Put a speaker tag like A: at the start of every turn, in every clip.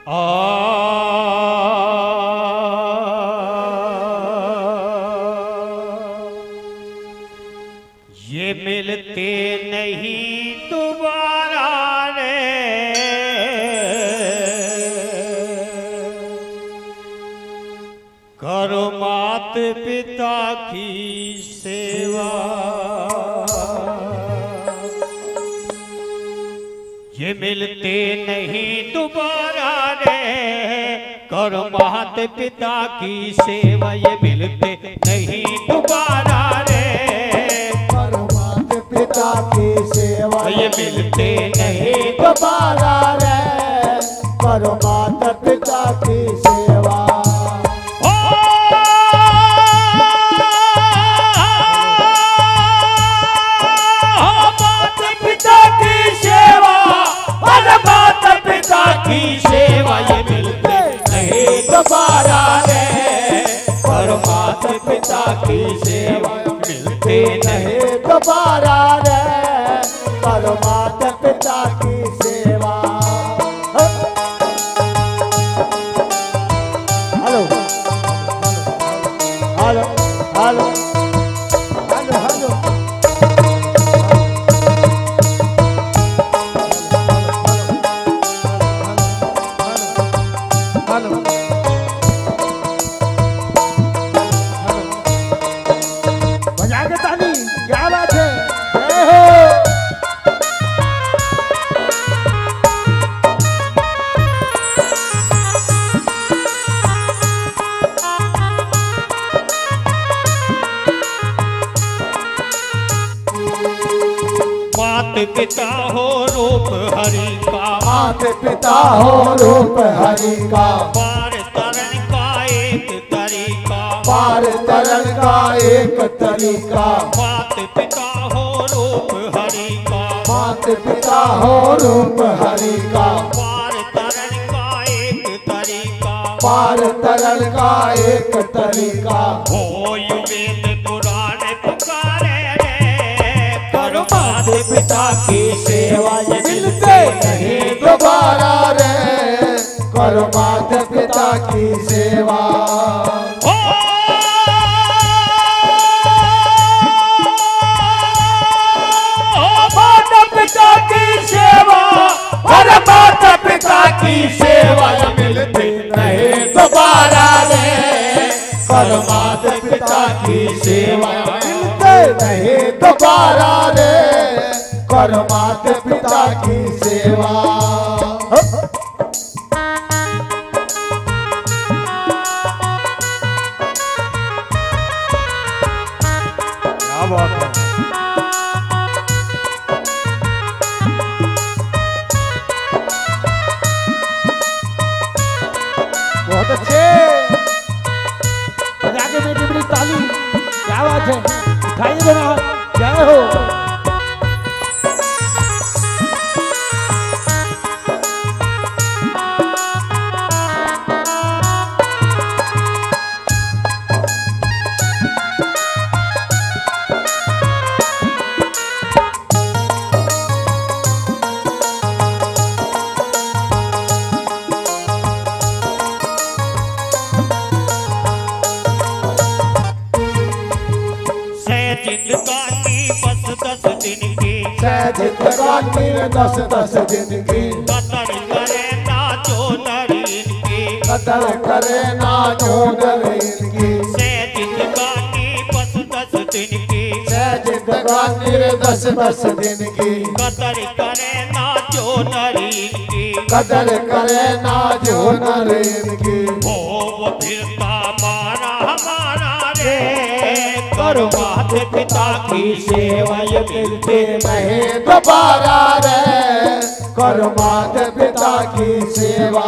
A: ये मिलते नहीं दोबारा रे, करो मात पिता की सेवा। ये मिलते नहीं दोबारा रे, करो मात पिता की सेवा। ये मिलते नहीं दोबारा रे,
B: करो मात पिता की सेवा।
A: ये मिलते नहीं
B: दोबारा रे, करो मात पिता की सेवा।
A: की सेवा ये मिलते नहीं दोबारा रे, करो मात पिता की सेवा। मिलते नहीं
B: दोबारा रे, करो मात पिता की सेवा। Hello hello hello hello hello बजा के ताली, क्या बात है। जय हो।
A: मात पिता हो रूप हरि का,
B: मात पिता हो रूप हरि का।
A: पार तरन का एक तरीका,
B: पार तरन का एक तरीका।
A: मात पिता हो रूप हरि का,
B: मात पिता हो रूप हरि का।
A: पार तरन का एक तरीका,
B: पार तरन का एक तरीका।
A: हो वेद पुराण पुकारे रे, करो मात पिता की सेवा। ये
B: मिलते नहीं दोबारा रे, करो मात पिता की सेवा।
A: माता पिता की सेवा, हर माता पिता की सेवा। ये मिलते नहीं दोबारा रे, करो माता पिता की सेवा।
B: मिलते नहीं दोबारा रे, करो मात पिता की सेवा। क्या बात है। बहुत अच्छे, बजा के बेटी बड़ी ताली। क्या बात है, उठाइए दोनों हाथ। जय हो।
A: जिंदगानी बस 10 दिन की,
B: जिंदगानी 10 दिन की।
A: कदर करे ना जो नरीन की,
B: कदर करे ना जो नरीन की।
A: से जिंदगानी बस 10 दिन की,
B: जिंदगानी 10 दिन की।
A: कदर करे ना जो नरीन की,
B: कदर करे ना जो नरीन की।
A: हो वो फिरता मारा हमारा रे, करो मात पिता की सेवा। ये मिलते
B: नहीं दोबारा रे, करो मात पिता की सेवा।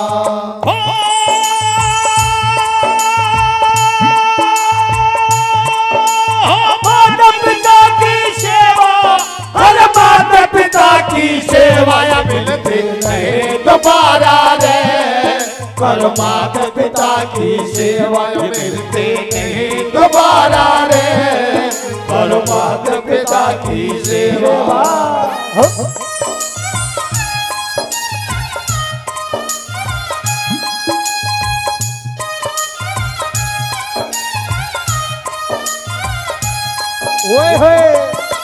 A: माता पिता की सेवा, हर माता पिता की सेवा। ये मिलते नहीं दोबारा रे, करो माता पिता की सेवा। ये मिलते नहीं दोबारा रे, करो माता पिता की सेवा।
B: होए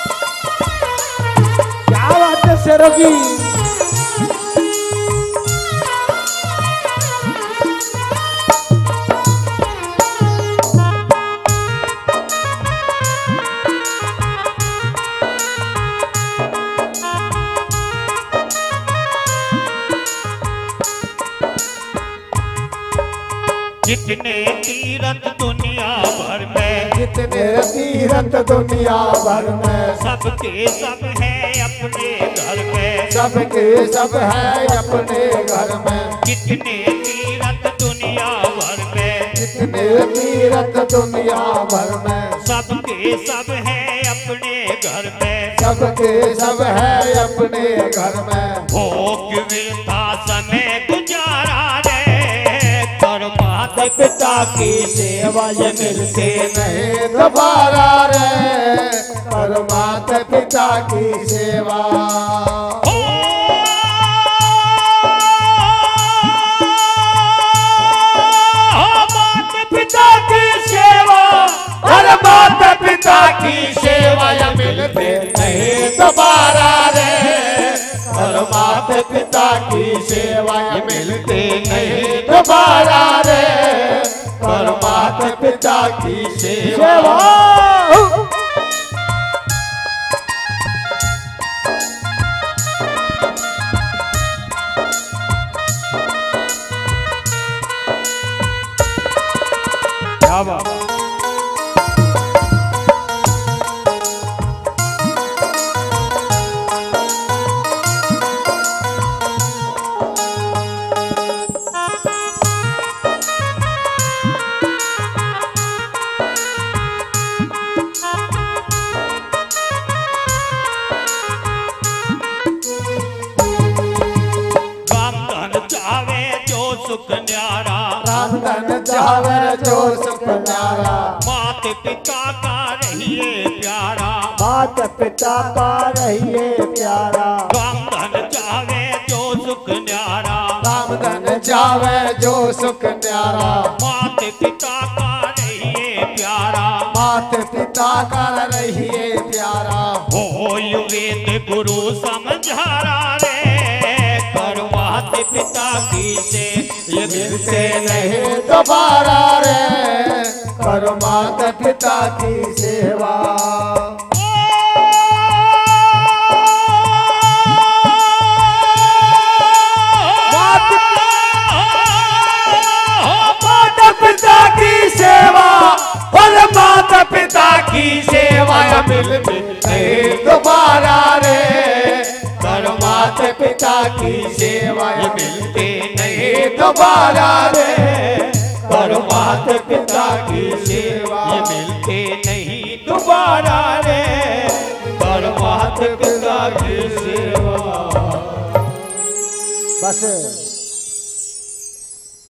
B: क्या बात है शेरों की।
A: जितने तीरथ दुनिया भर में,
B: जितने तीरथ दुनिया भर में,
A: सबके सब है अपने घर में,
B: सबके सब है अपने घर में।
A: जितने तीरथ दुनिया भर में,
B: जितने तीरथ दुनिया भर में,
A: सबके सब है अपने घर में,
B: सबके सब है अपने घर में।
A: भोग विरथा समय गुजारा रे, कर माता पिता की सेवा ये मिलते
B: नहीं दोबारा रे, कर माता पिता की सेवा।
A: माता पिता की सेवा, हर माता पिता की सेवा ये मिलते नहीं दोबारा रे, हर माता पिता की सेवा ये मिलते नहीं दोबारा रे, हर माता पिता की सेवा। क्या बात। सुख न्यारा,
B: राम धन चावे जो सुख न्यारा,
A: मात पिता का रहिए प्यारा,
B: मात पिता का रहिए प्यारा।
A: राम धन चावे जो सुख न्यारा,
B: राम धन चावे जो सुख न्यारा,
A: मात पिता का रहिए प्यारा,
B: मात पिता का रहिए प्यारा।
A: हो वेद गुरु समझारा रे, कर मात पिता की से ये मिलते
B: नहीं दोबारा रे, कर माता पिता की सेवा।
A: माता पिता की सेवा, और माता पिता की सेवा ये मिलते नहीं दोबारा रे, कर माता पिता की सेवा ये मिलते नहीं दोबारा रे, कर माता पिता की सेवा ये मिलते नहीं दोबारा रे, कर माता पिता की सेवा।
B: बस